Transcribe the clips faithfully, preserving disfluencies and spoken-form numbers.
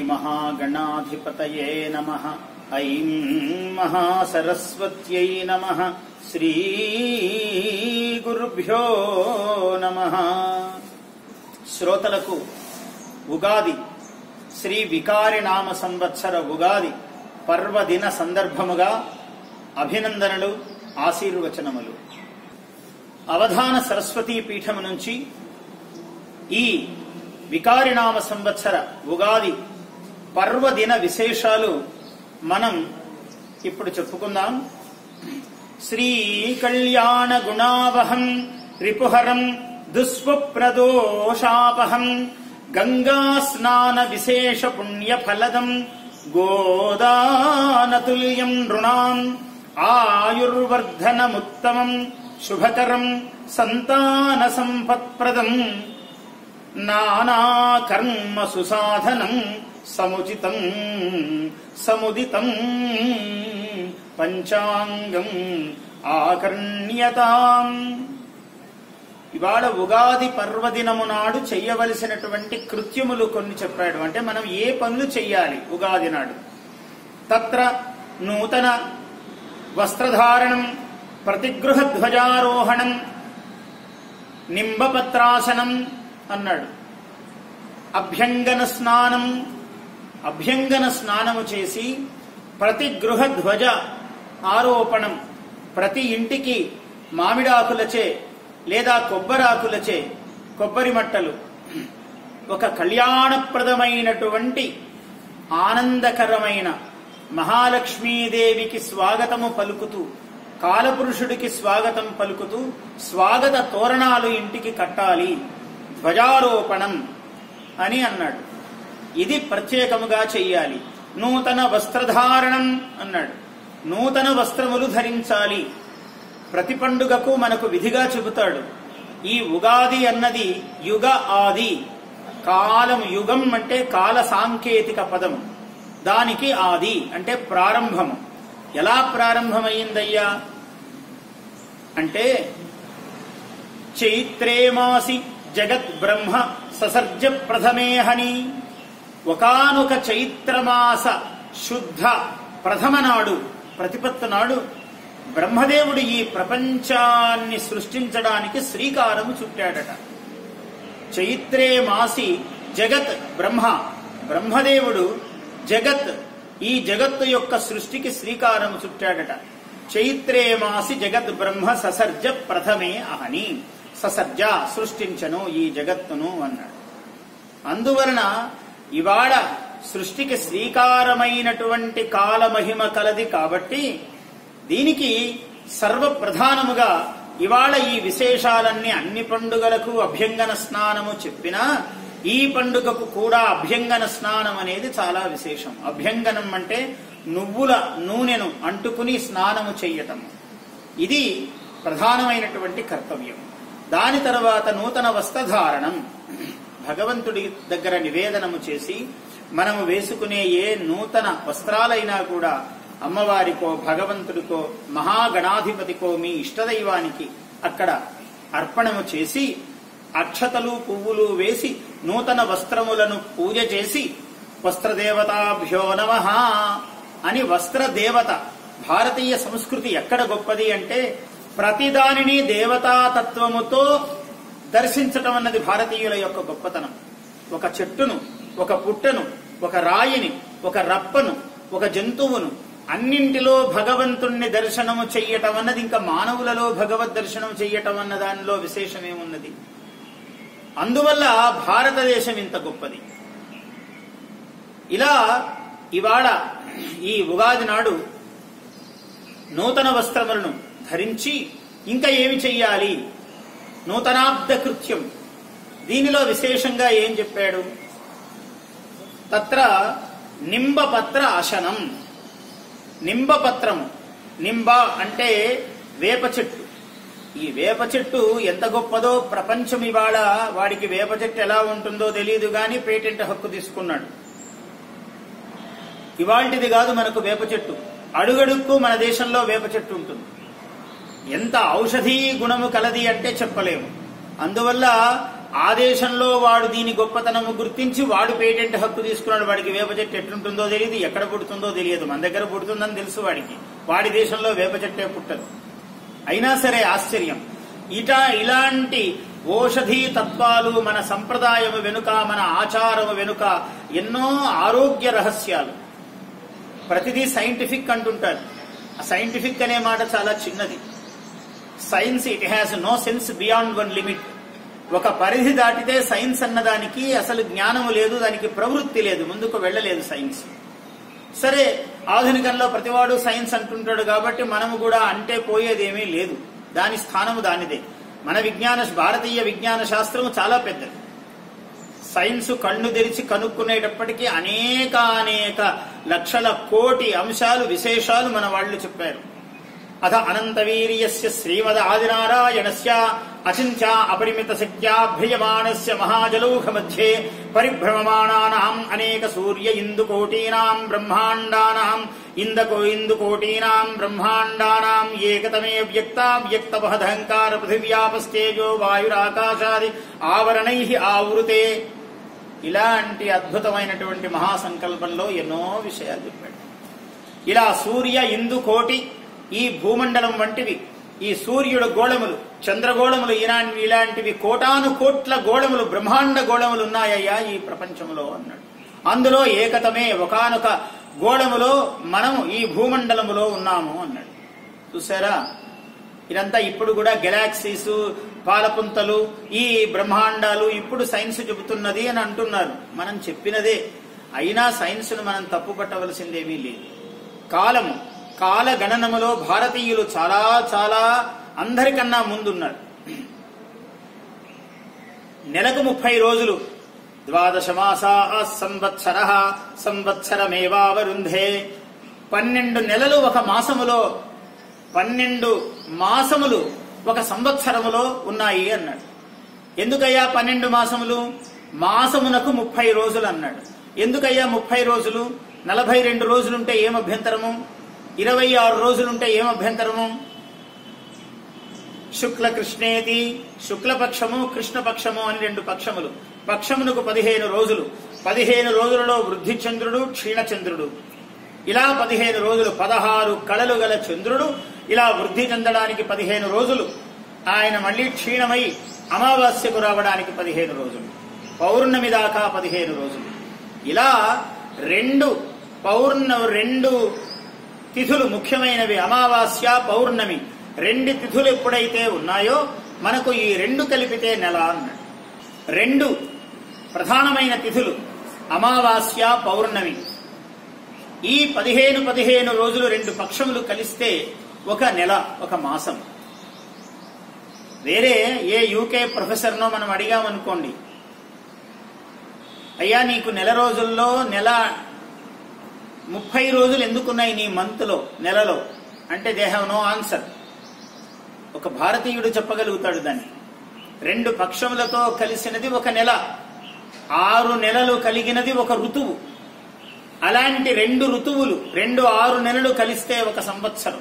శ్రీమహాగణాధిపతయే నమః. ఐం మహాసరస్వత్యై నమః. శ్రీ గురుభ్యో నమః. శ్రోతలకు ఉగాది శ్రీ వికారి నామ సంవత్సర ఉగాది పర్వదిన సందర్భముగా అభినందనలు, ఆశీర్వచనములు. అవధాన సరస్వతీ పీఠము నుంచి ఈ వికారినామ సంవత్సర ఉగాది పర్వదిన విశేషాలు మనం ఇప్పుడు చెప్పుకుందాం. శ్రీ కళ్యాణ గుణావహం రిపుహరం దుస్వప్రదోషాపహం గంగా స్నాన విశేష పుణ్య ఫలదం గోదానతుల్యం నృణాం ఆయుర్వర్ధనముత్తమం శుభకరం సంతాన సంపత్ప్రదం నానాకర్మ సుసాధనం సముచితం సముదితం పంచాంగం ఆకర్ణ్యతాం. ఇవాళ ఉగాది పర్వదినము నాడు చెయ్యవలసినటువంటి కృత్యములు కొన్ని చెప్పాడు. అంటే మనం ఏ పనులు చెయ్యాలి ఉగాది నాడు. తత్ర నూతన వస్త్రధారణం, ప్రతిగృహ ధ్వజారోహణం, నింబపత్రాసనం అన్నాడు. అభ్యంగన స్నానం, అభ్యంగన స్నానము చేసి ప్రతి గృహ ధ్వజ ఆరోపణం, ప్రతి ఇంటికి మామిడాకులచే లేదా కొబ్బరాకులచే కొబ్బరి మట్టలు ఒక కళ్యాణప్రదమైనటువంటి ఆనందకరమైన మహాలక్ష్మీదేవికి స్వాగతము పలుకుతూ, కాలపురుషుడికి స్వాగతం పలుకుతూ స్వాగత తోరణాలు ఇంటికి కట్టాలి, ధ్వజారోపణం అని అన్నాడు. ఇది ప్రత్యేకముగా చెయ్యాలి. నూతన వస్త్రధారణం అన్నాడు. నూతన వస్త్రములు ధరించాలి. ప్రతి పండుగకు మనకు విధిగా చెబుతాడు. ఈ ఉగాది అన్నది యుగ ఆది. కాలం, యుగం అంటే కాల సాంకేతిక పదము. దానికి ఆది అంటే ప్రారంభము. ఎలా ప్రారంభమైందయ్యా అంటే చైత్రే మాసి జగత్ బ్రహ్మ ససర్జ ప్రథమేహని. ఒకానొక చైత్రమాస శుద్ధ ప్రథమ నాడు, ప్రతిపత్తు నాడు బ్రహ్మదేవుడు ఈ ప్రపంచాన్ని సృష్టించడానికి శ్రీకారము చుట్టాడట. చైత్రే మాసి జగత్ బ్రహ్మ, బ్రహ్మదేవుడు జగత్, ఈ జగత్తు యొక్క సృష్టికి శ్రీకారము చుట్టాడట. చైత్రే మాసి జగత్ బ్రహ్మ ససర్జ ప్రథమే అహని. ససర్జ సృష్టించను ఈ జగత్తును అన్నాడు. అందువలన ఇవాళ సృష్టికి శ్రీకారమైనటువంటి కాలమహిమ కలది కాబట్టి దీనికి సర్వప్రధానముగా ఇవాళ ఈ విశేషాలన్నీ అన్ని పండుగలకు అభ్యంగన స్నానము చెప్పినా ఈ పండుగకు కూడా అభ్యంగన స్నానం అనేది చాలా విశేషం. అభ్యంగనం అంటే నువ్వుల నూనెను అంటుకుని స్నానము చెయ్యటం. ఇది ప్రధానమైనటువంటి కర్తవ్యం. దాని తర్వాత నూతన వస్త్రధారణం, భగవంతుడి దగ్గర నివేదనము చేసి మనము వేసుకునే ఏ నూతన వస్త్రాలైనా కూడా అమ్మవారికో, భగవంతుడికో, మహాగణాధిపతికో, మీ ఇష్టదైవానికి అక్కడ అర్పణము చేసి అక్షతలు పువ్వులు వేసి నూతన వస్త్రములను పూజ చేసి వస్త్రదేవతాభ్యో నమః అని. వస్త్రదేవత భారతీయ సంస్కృతి ఎక్కడ గొప్పది అంటే ప్రతిదానిని దేవతాతత్వముతో దర్శించటం అన్నది భారతీయుల యొక్క గొప్పతనం. ఒక చెట్టును, ఒక పుట్టను, ఒక రాయిని, ఒక రప్పను, ఒక జంతువును అన్నింటిలో భగవంతుణ్ణి దర్శనము చెయ్యటం అన్నది ఇంకా మానవులలో భగవద్ దర్శనం చెయ్యటం అన్న దానిలో విశేషమేమున్నది. అందువల్ల భారతదేశం ఇంత గొప్పది. ఇలా ఇవాళ ఈ ఉగాది నాడు నూతన వస్త్రములను ధరించి ఇంకా ఏమి చెయ్యాలి, నూతనాబ్ద కృత్యం. దీనిలో విశేషంగా ఏం చెప్పాడు? తత్ర నింబపత్ర అశనం. నింబపత్రము, నింబ అంటే వేప చెట్టు. ఈ వేప చెట్టు ఎంత గొప్పదో ప్రపంచం ఇవాళ వాడికి వేప చెట్టు ఎలా ఉంటుందో తెలియదు గాని పేటెంట్ హక్కు తీసుకున్నాడు. ఇవాల్టిది కాదు మనకు వేప చెట్టు. అడుగడుక్కు మన దేశంలో వేప చెట్టు ఉంటుంది. ఎంత ఔషధీ గుణము కలది అంటే చెప్పలేము. అందువల్ల ఆ దేశంలో వాడు దీని గొప్పతనము గుర్తించి వాడు పేటెంట్ హక్కు తీసుకున్నాడు. వాడికి వేప చెట్టు ఎట్లుంటుందో తెలియదు, ఎక్కడ పుడుతుందో తెలియదు. మన దగ్గర పుడుతుందని తెలుసు వాడికి, వాడి దేశంలో వేప చెట్టే పుట్టదు. అయినా సరే ఆశ్చర్యం. ఇట ఇలాంటి ఓషధీ తత్వాలు మన సంప్రదాయము వెనుక, మన ఆచారము వెనుక ఎన్నో ఆరోగ్య రహస్యాలు. ప్రతిదీ సైంటిఫిక్ అంటుంటారు. ఆ సైంటిఫిక్ అనే మాట చాలా చిన్నది. Science it has no sense beyond one limit. ఒక పరిధి దాటితే సైన్స్ అన్నదానికి అసలు జ్ఞానము లేదు, దానికి ప్రవృత్తి లేదు, ముందుకు వెళ్లలేదు సైన్స్. సరే, ఆధునికంలో ప్రతివాడు సైన్స్ అంటుంటాడు కాబట్టి మనము కూడా అంటే పోయేదేమీ లేదు. దాని స్థానము దానిదే. మన విజ్ఞాన భారతీయ విజ్ఞాన శాస్త్రము చాలా పెద్దది. సైన్స్ కన్ను తెరిచి కనుక్కునేటప్పటికీ అనేక అనేక లక్షల కోటి అంశాలు, విశేషాలు మన వాళ్ళు చెప్పారు. అథ అనంతవీర్యస్య శ్రీమద్ ఆదినారాయణస్య అచింత్య అపరిమిత శక్త్యాభ్రియమాణస్య మహాజలౌఘ మధ్యే పరిభ్రమమాణానాం అనేక సూర్య ఇందుకోటీనాం బ్రహ్మాండానాం ఇందకో ఇందుకోటీనాం బ్రహ్మాండానాం ఏకతమే వ్యక్తావ్యక్తమహదహంకార పృథివ్యాపస్తేజో వాయురాకాశాది ఆవరణైః ఆవృతే. ఇలాంటి అద్భుతమైనటువంటి మహాసంకల్పంలో ఎన్నో విషయాలు చెప్పాడు. ఇలా సూర్య ఇందు కోటి, ఈ భూమండలం వంటివి, ఈ సూర్యుడు గోళములు, చంద్రగోళములు, ఇలాంటి ఇలాంటివి కోటాను కోట్ల గోళములు, బ్రహ్మాండ గోళములు ఉన్నాయ్యా ఈ ప్రపంచంలో అన్నాడు. అందులో ఏకతమే ఒకానొక గోళములో మనము ఈ భూమండలములో ఉన్నాము అన్నాడు. చూసారా, ఇదంతా ఇప్పుడు కూడా గెలాక్సీస్, పాలపుంతలు, ఈ బ్రహ్మాండాలు ఇప్పుడు సైన్స్ చెబుతున్నది అని అంటున్నారు. మనం చెప్పినదే. అయినా సైన్స్ ను మనం తప్పు పట్టవలసిందేమీ లేదు. కాలము, కాల గణనములో భారతీయులు చాలా చాలా అందరికన్నా ముందున్నారు. నెలకు ముప్పై రోజులు, ద్వాదశ మాసా సంవత్సర సంవత్సరమేవావరుంధే. పన్నెండు నెలలు ఒక మాసములో, పన్నెండు మాసములు ఒక సంవత్సరములో ఉన్నాయి అన్నాడు. ఎందుకయ్యా పన్నెండు మాసములు? మాసమునకు ముప్పై రోజులు అన్నాడు. ఎందుకయ్యా ముప్పై రోజులు? నలభై రెండు రోజులుంటే ఏం అభ్యంతరము? ఇరవై ఆరు రోజులుంటే ఏం అభ్యంతరము? శుక్ల కృష్ణేతి, శుక్లపక్షము కృష్ణపక్షము అని రెండు పక్షములు. పక్షమునకు పదిహేను రోజులు. పదిహేను రోజులలో వృద్ధి చంద్రుడు, క్షీణచంద్రుడు. ఇలా పదిహేను రోజులు, పదహారు కళలు గల చంద్రుడు ఇలా వృద్ధి చెందడానికి పదిహేను రోజులు, ఆయన మళ్లీ క్షీణమై అమావాస్యకు రావడానికి పదిహేను రోజులు, పౌర్ణమి దాకా పదిహేను రోజులు. ఇలా రెండు పౌర్ణ రెండు తిథులు ముఖ్యమైనవి, అమావాస్య, పౌర్ణమి. రెండు తిథులు ఎప్పుడైతే ఉన్నాయో మనకు ఈ రెండు కలిపితే నెల అన్నాడు. రెండు ప్రధానమైన తిథులు అమావాస్య, పౌర్ణమి. ఈ పదిహేను పదిహేను రోజులు రెండు పక్షములు కలిస్తే ఒక నెల, ఒక మాసం. వేరే ఏ యూకే ప్రొఫెసర్నో మనం అడిగామనుకోండి, అయ్యా నీకు నెల రోజుల్లో నెల ముప్పై రోజులు ఎందుకున్నాయి నీ మంత్లో, నెలలో అంటే దే హ్యావ్ నో ఆన్సర్. ఒక భారతీయుడు చెప్పగలుగుతాడు దాన్ని. రెండు పక్షములతో కలిసినది ఒక నెల, ఆరు నెలలు కలిగినది ఒక ఋతువు. అలాంటి రెండు ఋతువులు, రెండు ఆరు నెలలు కలిస్తే ఒక సంవత్సరం.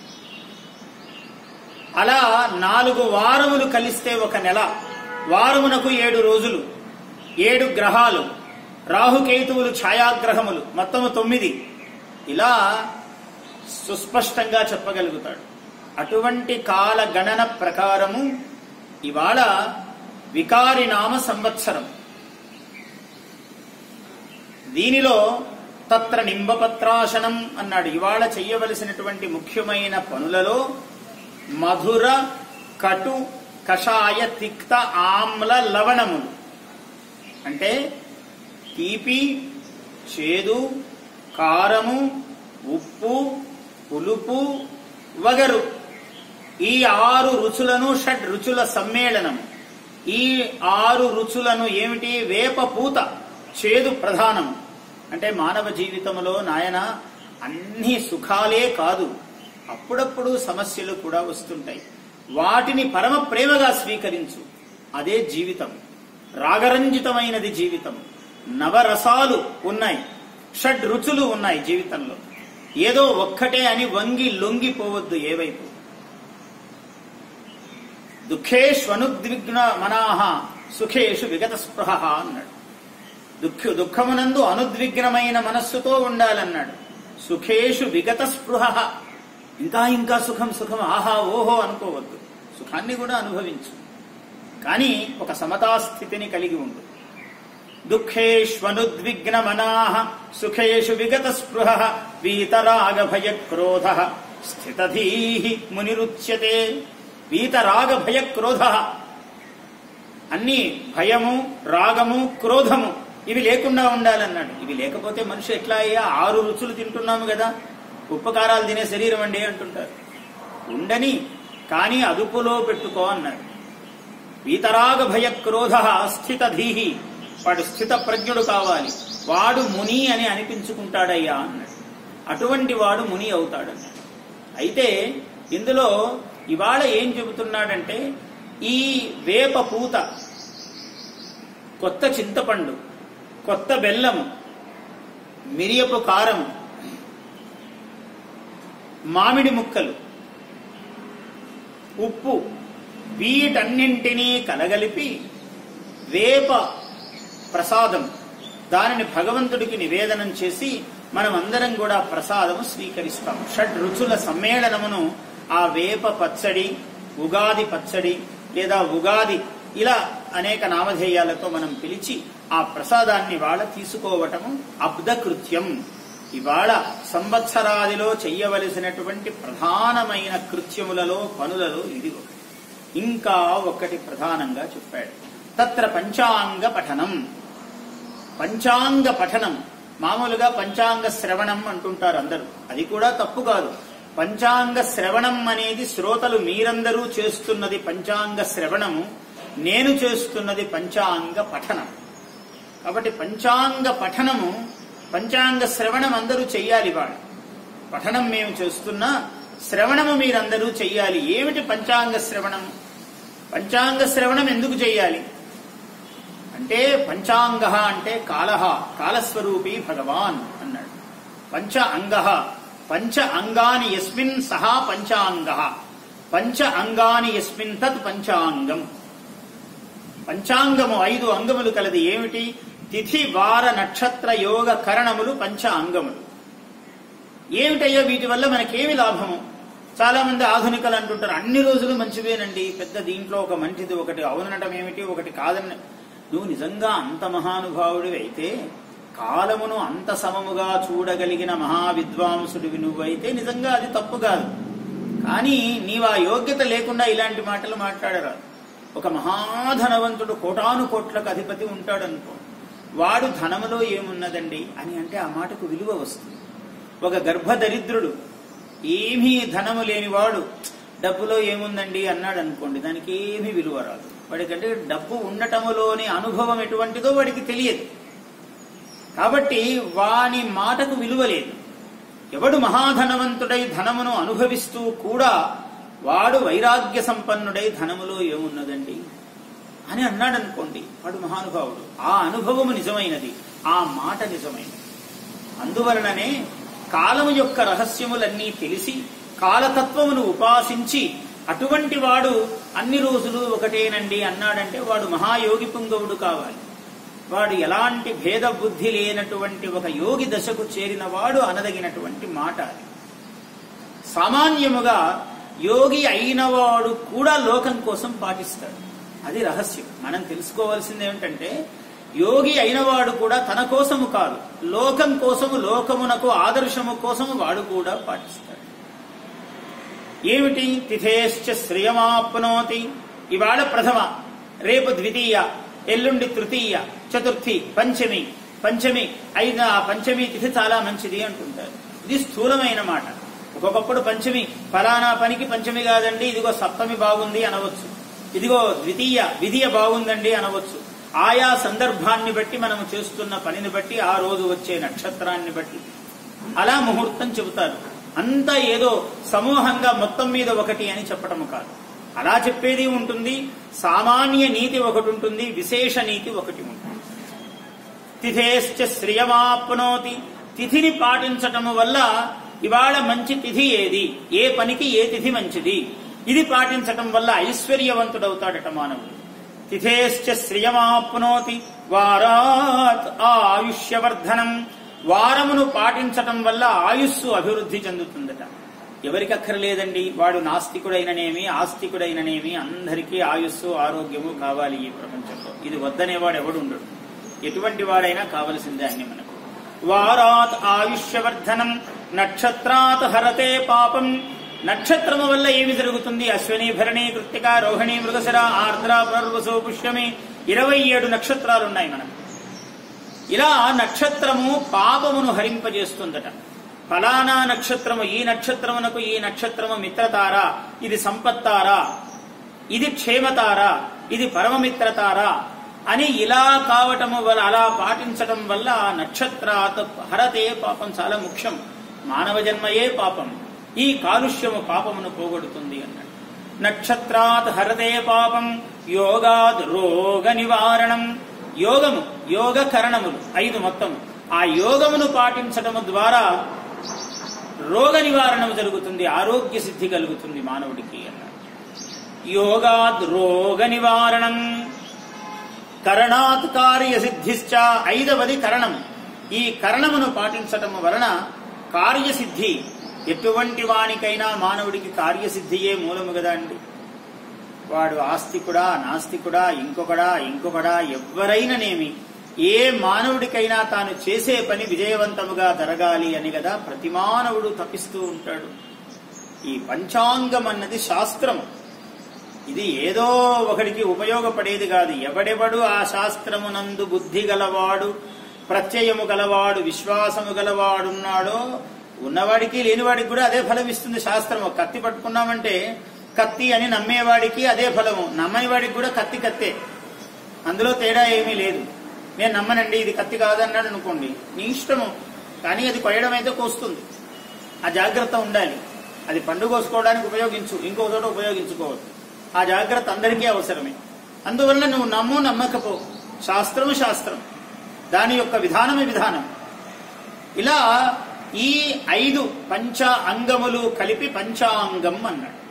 అలా నాలుగు వారములు కలిస్తే ఒక నెల. వారమునకు ఏడు రోజులు, ఏడు గ్రహాలు, రాహుకేతువులు ఛాయాగ్రహములు, మొత్తము తొమ్మిది. ఇలా సుస్పష్టంగా చెప్పగలుగుతాడు. అటువంటి కాల గణన ప్రకారము ఇవాళ వికారినామ సంవత్సరం. దీనిలో తత్ర నింబపత్రాశనం అన్నాడు. ఇవాళ చెయ్యవలసినటువంటి ముఖ్యమైన పనులలో మధుర, కటు, కషాయ, తిక్త, ఆమ్ల, లవణములు అంటే తీపి, చేదు, కారము, ఉప్పు, పులుపు, వగరు. ఈ ఆరు రుచులను, షడ్ రుచుల సమ్మేళనం. ఈ ఆరు రుచులను ఏమిటి? వేప పూత, చేదు ప్రధానము. అంటే మానవ జీవితంలో నాయన అన్ని సుఖాలే కాదు, అప్పుడప్పుడు సమస్యలు కూడా వస్తుంటాయి. వాటిని పరమ ప్రేమగా స్వీకరించు. అదే జీవితం. రాగరంజితమైనది జీవితం. నవరసాలు ఉన్నాయి, షడ్ రుచులు ఉన్నాయి జీవితంలో. ఏదో ఒక్కటే అని వంగి లొంగిపోవద్దు ఏ వైపు. దుఃఖేష్వనుద్విగ్న మనాహ సుఖేషు విగత స్పృహ అన్నాడు. దుఃఖ దుఃఖమునందు అనుద్విగ్నమైన మనస్సుతో ఉండాలన్నాడు. సుఖేషు విగత స్పృహ, ఇంకా ఇంకా సుఖం సుఖం ఆహా ఓహో అనుకోవద్దు. సుఖాన్ని కూడా అనుభవించు, కానీ ఒక సమతాస్థితిని కలిగి ఉండు. దుఃఖేష్వనుద్విగ్న మనాహ సుఖేషు విగత స్పృహ వీతరాగ భయ క్రోధ స్థితధీః మునిరుచ్యతే. వీతరాగ భయ క్రోధ, అన్ని భయము, రాగము, క్రోధము ఇవి లేకుండా ఉండాలన్నాడు. ఇవి లేకపోతే మనిషి ఎట్లా అయ్యా? ఆరు రుచులు తింటున్నాము కదా, ఉప్పకారాలు తినే శరీరం అండి అంటుంటారు. ఉండని, కానీ అదుపులో పెట్టుకో అన్నాడు. వీతరాగ భయ క్రోధ స్థితధీః, వాడు స్థిత ప్రజ్ఞుడు కావాలి. వాడు ముని అని అనిపించుకుంటాడయ్యా అన్నాడు. అటువంటి వాడు ముని అవుతాడన్నాడు. అయితే ఇందులో ఇవాళ ఏం చెబుతున్నాడంటే, ఈ వేప పూత, కొత్త చింతపండు, కొత్త బెల్లము, మిరియపు కారము, మామిడి ముక్కలు, ఉప్పు, వీటన్నింటినీ కలగలిపి వేప ప్రసాదం, దానిని భగవంతుడికి నివేదనం చేసి మనం అందరం కూడా ప్రసాదము స్వీకరిస్తాం. షడ్ రుచుల సమ్మేళనమును ఆ వేప పచ్చడి, ఉగాది పచ్చడి లేదా ఉగాది ఇలా అనేక నామధేయాలతో మనం పిలిచి ఆ ప్రసాదాన్ని ఇవాళ తీసుకోవటము అబ్దకృత్యం. ఇవాళ సంవత్సరాదిలో చెయ్యవలసినటువంటి ప్రధానమైన కృత్యములలో, పనులలో ఇది ఒకటి. ఇంకా ఒకటి ప్రధానంగా చెప్పాడు. తత్ర పంచాంగ పఠనం. పంచాంగ పఠనం, మామూలుగా పంచాంగ శ్రవణం అంటుంటారు అందరూ. అది కూడా తప్పు కాదు. పంచాంగ శ్రవణం అనేది శ్రోతలు మీరందరూ చేస్తున్నది పంచాంగ శ్రవణము, నేను చేస్తున్నది పంచాంగ పఠనం. కాబట్టి పంచాంగ పఠనము, పంచాంగ శ్రవణం అందరూ చెయ్యాలి. వాడు పఠనం మేము చేస్తున్నా, శ్రవణము మీరందరూ చెయ్యాలి. ఏమిటి పంచాంగ శ్రవణం? పంచాంగ శ్రవణం ఎందుకు చెయ్యాలి అంటే, పంచాంగ అంటే కాలహ, కాలస్వరూపీ భగవాన్ అన్నాడు. పంచ అంగ, పంచ అంగాని యస్మిన్ సహా పంచాంగ, పంచ అంగాని యస్మిన్ తత్ పంచాంగం. పంచాంగము ఐదు అంగములు కలది. ఏమిటి? తిథి, వార, నక్షత్ర, యోగ, కరణములు పంచ అంగములు. ఏమిటయ్యో వీటి వల్ల మనకేమి లాభము? చాలా మంది ఆధునికలు అంటుంటారు, అన్ని రోజులు మంచివేనండి, పెద్ద దీంట్లో ఒక మంచిది ఒకటి అవునటం ఏమిటి, ఒకటి కాదని. నువ్వు నిజంగా అంత మహానుభావుడివి అయితే, కాలమును అంత సమముగా చూడగలిగిన మహావిద్వాంసుడివి నువ్వైతే నిజంగా అది తప్పు కాదు. కానీ నీవు ఆ యోగ్యత లేకుండా ఇలాంటి మాటలు మాట్లాడరాదు. ఒక మహాధనవంతుడు కోటాను కోట్లకు అధిపతి ఉంటాడనుకో, వాడు ధనములో ఏమున్నదండి అని అంటే ఆ మాటకు విలువ వస్తుంది. ఒక గర్భదరిద్రుడు, ఏమీ ధనము లేనివాడు డబ్బులో ఏముందండి అన్నాడు అనుకోండి, దానికి ఏమీ విలువ రాదు. వాడికంటే డబ్బు ఉండటములోని అనుభవం ఎటువంటిదో వాడికి తెలియదు. కాబట్టి వాని మాటకు విలువ లేదు. ఎవడు మహాధనవంతుడై ధనమును అనుభవిస్తూ కూడా వాడు వైరాగ్య సంపన్నుడై ధనములో ఏమున్నదండి అని అన్నాడు అనుకోండి, వాడు మహానుభావుడు. ఆ అనుభవము నిజమైనది, ఆ మాట నిజమైనది. అందువలననే కాలము యొక్క రహస్యములన్నీ తెలిసి కాలతత్వమును ఉపాసించి అటువంటి వాడు అన్ని రోజులు ఒకటేనండి అన్నాడంటే వాడు మహాయోగి పుంగవుడు కావాలి. వాడు ఎలాంటి భేద బుద్ధి లేనటువంటి ఒక యోగి దశకు చేరిన వాడు అనదగినటువంటి మాట. అది సామాన్యముగా యోగి అయినవాడు కూడా లోకం కోసం పాటిస్తాడు. అది రహస్యం. మనం తెలుసుకోవాల్సింది ఏమిటంటే, యోగి అయినవాడు కూడా తన కోసము కాదు, లోకం కోసము, లోకమునకు ఆదర్శము కోసము వాడు కూడా పాటిస్తాడు. ఏమిటి? తిథేశ్చ శ్రియమాప్నోతి. ఇవాళ ప్రథమ, రేపు ద్వితీయ, ఎల్లుండి తృతీయ, చతుర్థి, పంచమి. పంచమి అయిన ఆ పంచమి తిథి చాలా మంచిది అంటుంటారు. ఇది స్థూలమైన మాట. ఒక్కొక్కప్పుడు పంచమి ఫలానా పనికి పంచమి కాదండి, ఇదిగో సప్తమి బాగుంది అనవచ్చు, ఇదిగో ద్వితీయ విధియ బాగుందండి అనవచ్చు. ఆయా సందర్భాన్ని బట్టి మనము చేస్తున్న పనిని బట్టి, ఆ రోజు వచ్చే నక్షత్రాన్ని బట్టి అలా ముహూర్తం చెబుతారు. అంతా ఏదో సమూహంగా మొత్తం మీద ఒకటి అని చెప్పటము కాదు. అలా చెప్పేది ఉంటుంది. సామాన్య నీతి ఒకటి ఉంటుంది, విశేష నీతి ఒకటి ఉంటుంది. తిథేశ్చ శ్రియమాప్నోతి. తిథిని పాటించటము వల్ల ఇవాళ మంచి తిథి ఏది, ఏ పనికి ఏ తిథి మంచిది, ఇది పాటించటం వల్ల ఐశ్వర్యవంతుడవుతాడట మానవుడు. తిథేశ్చ శ్రియమాప్నోతి వారాత్ ఆయుష్యవర్ధనం. వారమును పాటించటం వల్ల ఆయుస్సు అభివృద్ధి చెందుతుందట. ఎవరికి అక్కర్లేదండి, వాడు నాస్తికుడైననేమి ఆస్తికుడైననేమి అందరికీ ఆయుస్సు ఆరోగ్యము కావాలి ఈ ప్రపంచంలో. ఇది వద్దనేవాడు ఎవడు ఉండడు, ఎటువంటి వాడైనా కావలసిందే అన్ని మనకు. వారాత్ ఆయుష్యవర్ధనం నక్షత్రాత్ హరతే పాపం. నక్షత్రము వల్ల ఏమి జరుగుతుంది? అశ్విని భరణి కృత్తిక రోహిణి మృగశిర ఆర్ద్ర పునర్వసు పుష్యమి ఇరవై ఏడు నక్షత్రాలున్నాయి మనకు. ఇలా నక్షత్రము పాపమును హరింపజేస్తుందట. ఫలానా నక్షత్రము, ఈ నక్షత్రమునకు ఈ నక్షత్రము మిత్రతార, ఇది సంపత్తారా, ఇది క్షేమతారా, ఇది పరమమిత్రతారా అని ఇలా కావటము వల్ల, అలా పాటించటం వల్ల నక్షత్రాత్ హరతే పాపం చాలా ముఖ్యం. మానవ జన్మయే పాపం. ఈ కాలుష్యము పాపమును పోగొడుతుంది అన్నాడు. నక్షత్రాత్ హరతే పాపం యోగాద్ రోగ నివారణం. యోగము, యోగ కరణములు ఐదు మొత్తం. ఆ యోగమును పాటించటము ద్వారా రోగ నివారణం జరుగుతుంది, ఆరోగ్య సిద్ధి కలుగుతుంది మానవుడికి అన్నాడు. యోగాద్ రోగ నివారణం కరణాత్ కార్యసిద్ధిశ్చ. ఐదవది కరణం. ఈ కరణమును పాటించటం వలన కార్యసిద్ధి. ఎటువంటి వానికైనా మానవుడికి కార్యసిద్ధియే మూలము కదా అండి. వాడు ఆస్తికుడా నాస్తికుడా ఇంకొకడా ఇంకొకడా ఎవ్వరైననేమి, ఏ మానవుడికైనా తాను చేసే పని విజయవంతముగా జరగాలి అని కదా ప్రతి మానవుడు తపిస్తూ ఉంటాడు. ఈ పంచాంగం అన్నది శాస్త్రం. ఇది ఏదో ఒకడికి ఉపయోగపడేది కాదు. ఎవడెవడు ఆ శాస్త్రమునందు బుద్ధి గలవాడు, ప్రత్యయము గలవాడు, విశ్వాసము గలవాడున్నాడో ఉన్నవాడికి లేనివాడికి కూడా అదే ఫలం ఇస్తుంది శాస్త్రము. కత్తి పట్టుకున్నామంటే కత్తి అని నమ్మేవాడికి అదే ఫలము, నమ్మని వాడికి కూడా కత్తి కత్తే, అందులో తేడా ఏమీ లేదు. నేను నమ్మనండి ఇది కత్తి కాదన్నాడు అనుకోండి, నీ ఇష్టము, కానీ అది కొయ్యడం అయితే కోస్తుంది. ఆ జాగ్రత్త ఉండాలి. అది పండు కోసుకోవడానికి ఉపయోగించు, ఇంకో చోట ఉపయోగించుకోవద్దు. ఆ జాగ్రత్త అందరికీ అవసరమే. అందువల్ల నువ్వు నమ్ము నమ్మకపో, శాస్త్రము శాస్త్రం, దాని యొక్క విధానమే విధానం. ఇలా ఈ ఐదు పంచ అంగములు కలిపి పంచాంగం అన్నాడు.